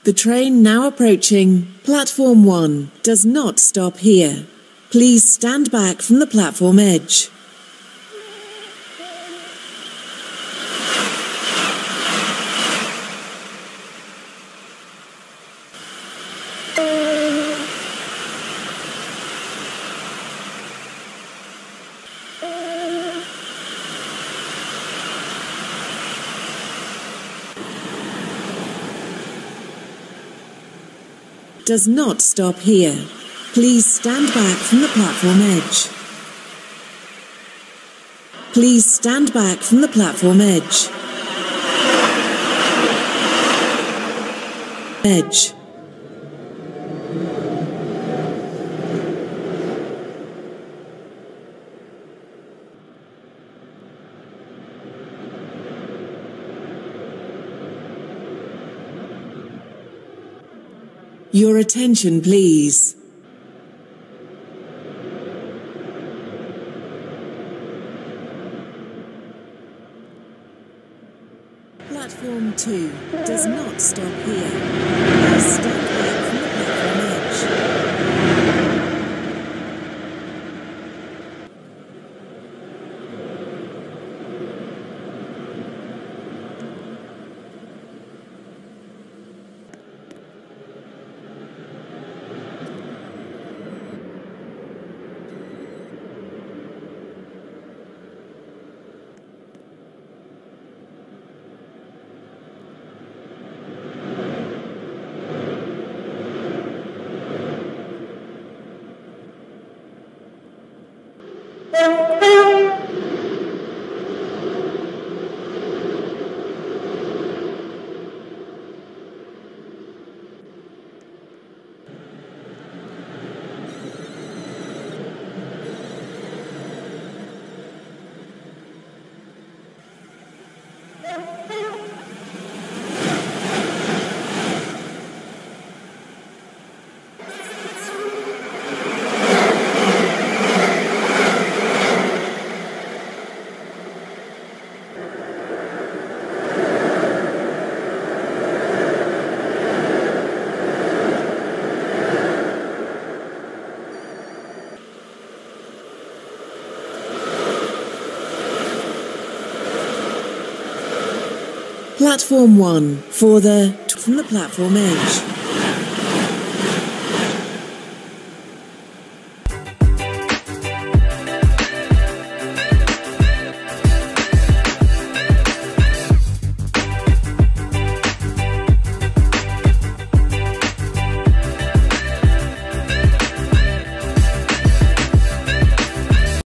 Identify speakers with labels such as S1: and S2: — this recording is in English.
S1: The train now approaching Platform 1 does not stop here. Please stand back from the platform edge. Does not stop here. Please stand back from the platform edge. Please stand back from the platform edge. Edge. Your attention, please. Platform 2 does not stop here. Please stand back from the platform edge. Platform 1 from the platform edge.